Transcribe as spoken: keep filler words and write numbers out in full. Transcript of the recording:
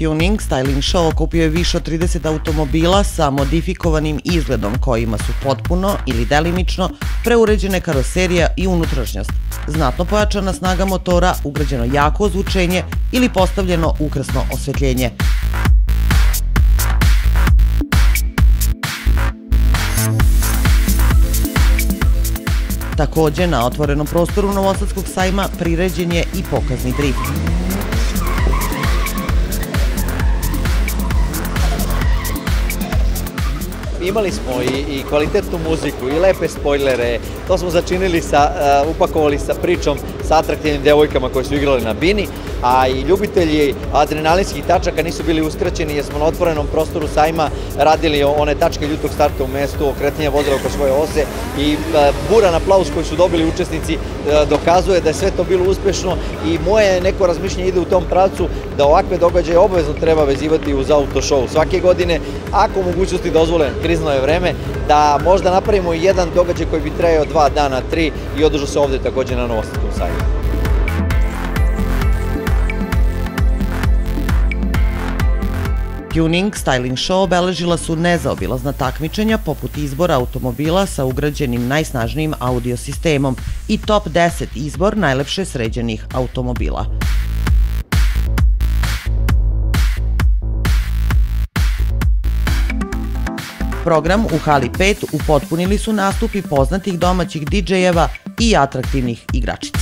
Tuning Styling Show okupio je više od trideset automobila sa modifikovanim izgledom kojima su potpuno ili delimično preuređene karoserija i unutrašnjost, znatno pojačana snaga motora, ugrađeno jako ozvučenje ili postavljeno ukrasno osvetljenje. Takođe, na otvorenom prostoru Novosadskog sajma priređen je i pokazni drift. Imali smo i kvalitetnu muziku i lepe spojlere, to smo začinili, upakovali sa pričom sa atraktivnim devojkama koje su igrali na bini, a i ljubitelji adrenalinskih tačaka nisu bili uskraćeni jer smo na otvorenom prostoru sajma radili one tačke ljutog starta u mestu, okretanja vozila oko svoje ose i buran aplauz koji su dobili učesnici dokazuje da je sve to bilo uspešno i moje neko razmišljanje ide u tom pravcu da ovakve događaje obavezno treba vezivati uz auto show svake godine, ako mogućnosti dozvole, krizno je vreme, da možda napravimo i jedan događaj koji bi trajao dva dana, tri i održao se ovde takođe na Novosadskom sajmu. Tuning Styling Show obeležila su nezaobilazna takmičenja poput izbora automobila sa ugrađenim najsnažnijim audio sistemom i top deset izbor najlepše sređenih automobila. Program u hali pet upotpunili su nastupi poznatih domaćih didžejeva i atraktivnih igračica.